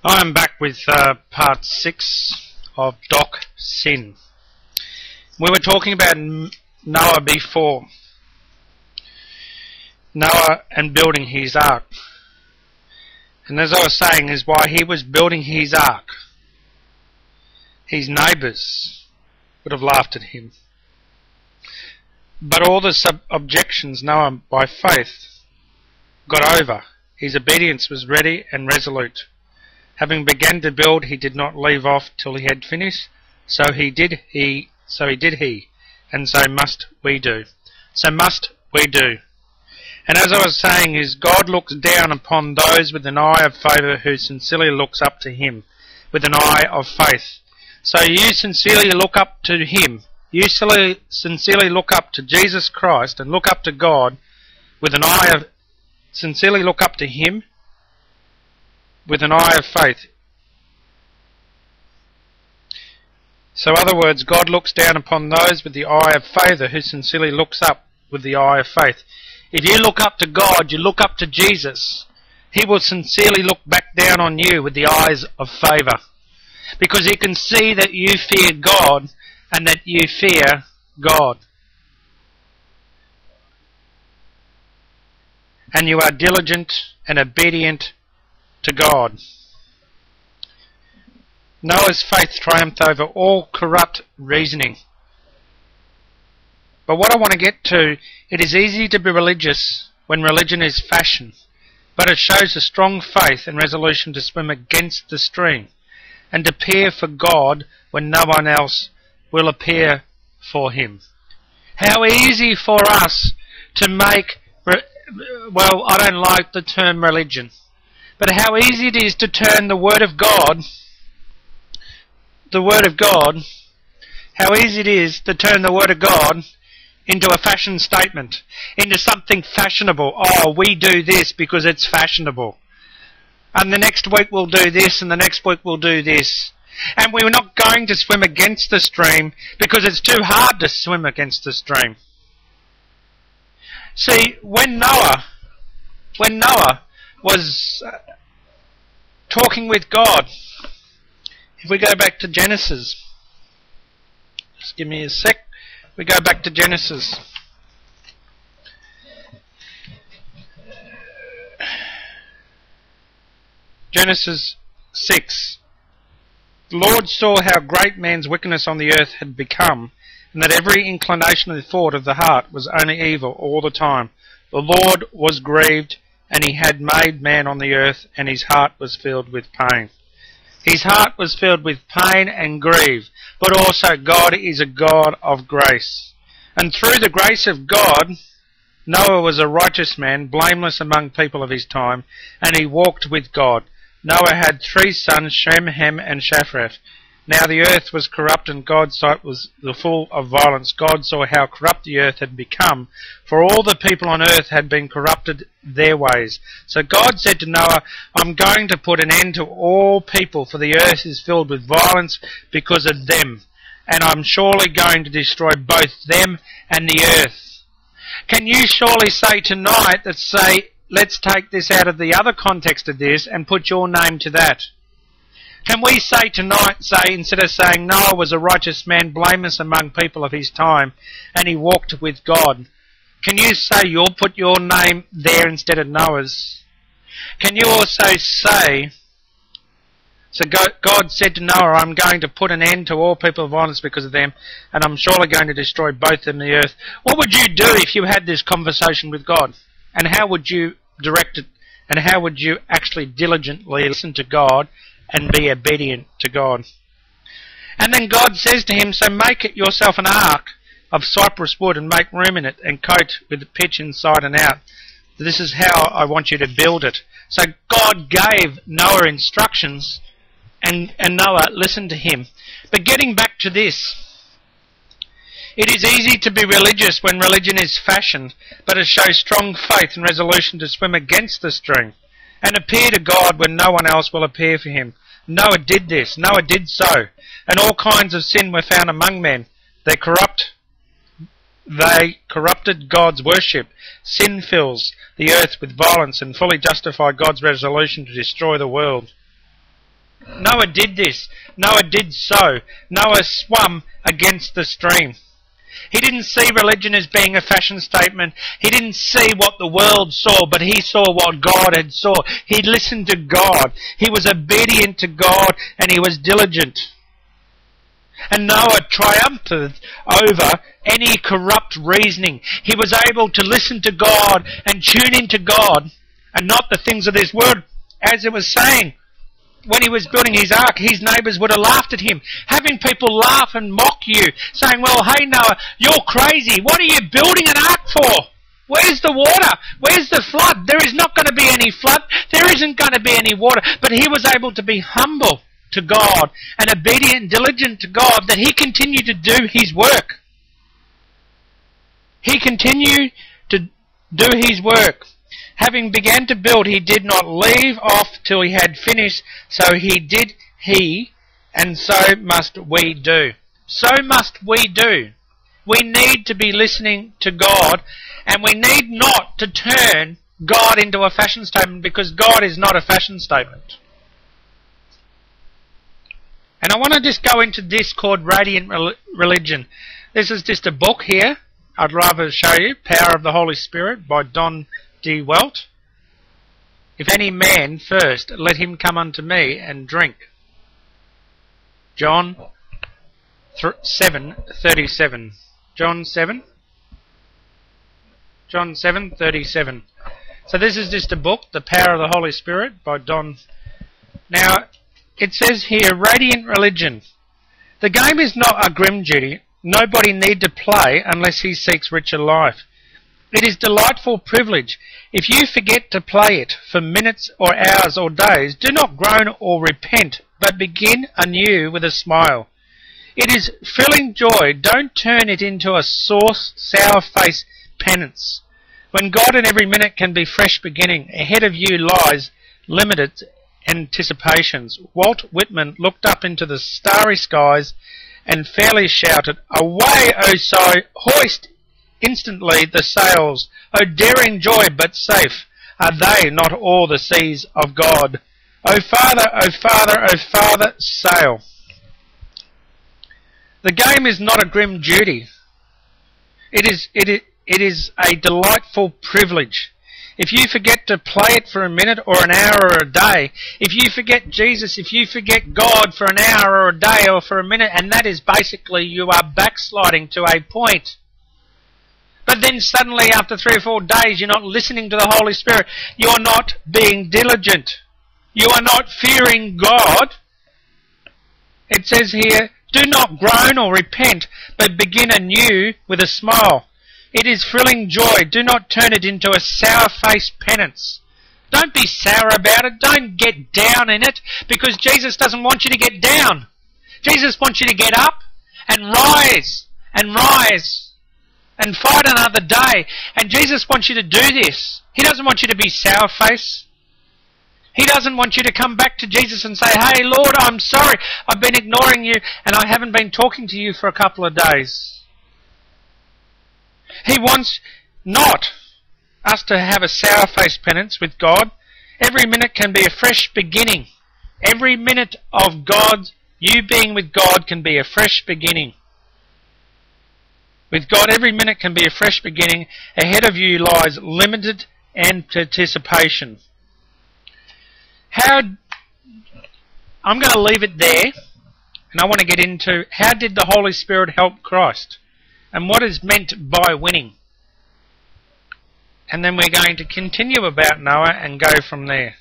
I'm back with part 6 of Doc Sin. We were talking about Noah before. Noah and building his ark. And as I was saying, is while he was building his ark, his neighbours would have laughed at him. But all the objections Noah by faith got over. His obedience was ready and resolute. Having begun to build, he did not leave off till he had finished. So did he, and so must we do. So must we do. And as I was saying, is God looks down upon those with an eye of favour who sincerely looks up to him with an eye of faith. So you sincerely look up to him. You sincerely look up to Jesus Christ and look up to God with an eye of sincerely look up to him with an eye of faith. So, in other words, God looks down upon those with the eye of favour who sincerely looks up with the eye of faith. If you look up to God, you look up to Jesus, he will sincerely look back down on you with the eyes of favour, because he can see that you fear God and that you fear God. And you are diligent and obedient to God. Noah's faith triumphed over all corrupt reasoning. But what I want to get to, it is easy to be religious when religion is fashion, but it shows a strong faith and resolution to swim against the stream and appear for God when no one else will appear for him. How easy for us to make, well, I don't like the term religion, but how easy it is to turn the Word of God, how easy it is to turn the Word of God into a fashion statement, into something fashionable. Oh, we do this because it's fashionable. And the next week we'll do this, and the next week we'll do this. And we're not going to swim against the stream because it's too hard to swim against the stream. See, when Noah was talking with God, if we go back to Genesis, just give me a sec, we go back to Genesis. Genesis 6. The Lord saw how great man's wickedness on the earth had become, and that every inclination of the thought of the heart was only evil all the time. The Lord was grieved, and he had made man on the earth, and his heart was filled with pain. His heart was filled with pain and grief, but also God is a God of grace. And through the grace of God, Noah was a righteous man, blameless among people of his time, and he walked with God. Noah had 3 sons, Shem, Ham, and Japheth. Now the earth was corrupt, and God's sight was full of violence. God saw how corrupt the earth had become, for all the people on earth had been corrupted their ways. So God said to Noah, I'm going to put an end to all people, for the earth is filled with violence because of them, and I'm surely going to destroy both them and the earth. Can you surely say tonight that let's take this out of the other context of this and put your name to that? Can we say tonight, instead of saying Noah was a righteous man, blameless among people of his time, and he walked with God, can you say you'll put your name there instead of Noah's? Can you also say, so God said to Noah, I'm going to put an end to all people of violence because of them, and I'm surely going to destroy both them and the earth. What would you do if you had this conversation with God? And how would you direct it? And how would you actually diligently listen to God and be obedient to God? And then God says to him, so make it yourself an ark of cypress wood and make room in it and coat with pitch inside and out. This is how I want you to build it. So God gave Noah instructions, and Noah listened to him. But getting back to this, it is easy to be religious when religion is fashioned, but it shows strong faith and resolution to swim against the stream and appear to God when no one else will appear for him. Noah did this. Noah did so. And all kinds of sin were found among men. They corrupted God's worship. Sin fills the earth with violence and fully justified God's resolution to destroy the world. Noah did this. Noah did so. Noah swum against the stream. He didn't see religion as being a fashion statement. He didn't see what the world saw, but he saw what God had saw. He listened to God. He was obedient to God, and he was diligent. And Noah triumphed over any corrupt reasoning. He was able to listen to God and tune into God and not the things of this world. As it was saying, when he was building his ark, his neighbours would have laughed at him, having people laugh and mock you, saying, well, hey Noah, you're crazy. What are you building an ark for? Where's the water? Where's the flood? There is not going to be any flood. There isn't going to be any water. But he was able to be humble to God and obedient and diligent to God, that he continued to do his work. He continued to do his work. Having begun to build, he did not leave off till he had finished. So and so must we do. So must we do. We need to be listening to God, and we need not to turn God into a fashion statement, because God is not a fashion statement. And I want to just go into this called Radiant Religion. This is just a book here. I'd rather show you. Power of the Holy Spirit by Don D. Welt. If any man thirst, let him come unto me and drink. John 7:37. John 7:37. So this is just a book, The Power of the Holy Spirit by Don. Now, it says here, Radiant Religion. The game is not a grim duty. Nobody need to play unless he seeks richer life. It is delightful privilege. If you forget to play it for minutes or hours or days, do not groan or repent, but begin anew with a smile. It is filling joy. Don't turn it into a sour-faced penance. When God in every minute can be fresh beginning, ahead of you lies limited anticipations. Walt Whitman looked up into the starry skies and fairly shouted, away, O sigh, hoist instantly the sails. O daring joy, but safe, are they not all the seas of God? O Father, O Father, O Father, sail. The game is not a grim duty. It is a delightful privilege. If you forget to play it for a minute or an hour or a day, if you forget Jesus, if you forget God for an hour or a day or for a minute, and that is basically you are backsliding to a point. But then suddenly after 3 or 4 days you're not listening to the Holy Spirit. You're not being diligent. You are not fearing God. It says here, do not groan or repent, but begin anew with a smile. It is thrilling joy. Do not turn it into a sour-faced penance. Don't be sour about it. Don't get down in it, because Jesus doesn't want you to get down. Jesus wants you to get up and rise and rise and fight another day. And Jesus wants you to do this. He doesn't want you to be sour-faced. He doesn't want you to come back to Jesus and say, hey, Lord, I'm sorry. I've been ignoring you and I haven't been talking to you for a couple of days. He wants not us to have a sour-faced penance with God. Every minute can be a fresh beginning. Every minute of you being with God can be a fresh beginning. With God, every minute can be a fresh beginning. Ahead of you lies limited anticipation. I'm going to leave it there, and I want to get into how did the Holy Spirit help Christ, and what is meant by winning. And then we're going to continue about Noah and go from there.